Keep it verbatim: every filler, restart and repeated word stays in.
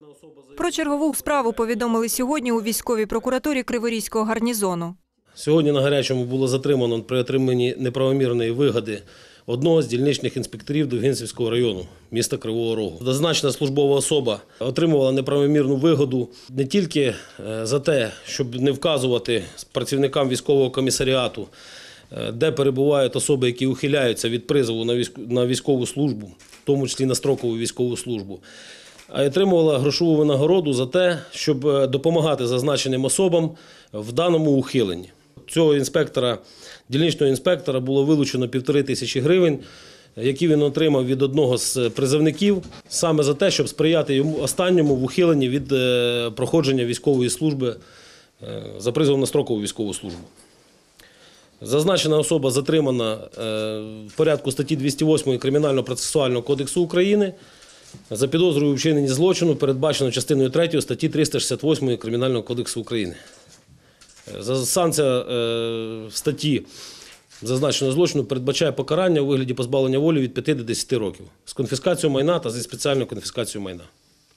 Про чергову справу повідомили сьогодні у військовій прокуратурі Криворізького гарнізону. Сьогодні на Гарячому було затримано при отриманні неправомірної вигоди одного з дільничних інспекторів Довгинцівського району міста Кривого Рогу. Зазначена службова особа отримувала неправомірну вигоду не тільки за те, щоб не вказувати працівникам військового комісаріату, де перебувають особи, які ухиляються від призову на військову службу, в тому числі на строкову військову службу, а й отримувала грошову винагороду за те, щоб допомагати зазначеним особам в даному ухиленні. Цього інспектора, дільничного інспектора було вилучено півтори тисячі гривень, які він отримав від одного з призовників, саме за те, щоб сприяти йому останньому в ухиленні від проходження військової служби за призовом на строкову військову службу. Зазначена особа затримана в порядку статті двісті восьмої Кримінально-процесуального кодексу України за підозрою у вчиненні злочину, передбачено частиною третьою статті триста шістдесят восьмої Кримінального кодексу України. Санкція статті зазначеного злочину передбачає покарання у вигляді позбавлення волі від п'яти до десяти років з конфіскацією майна та зі спеціальною конфіскацією майна.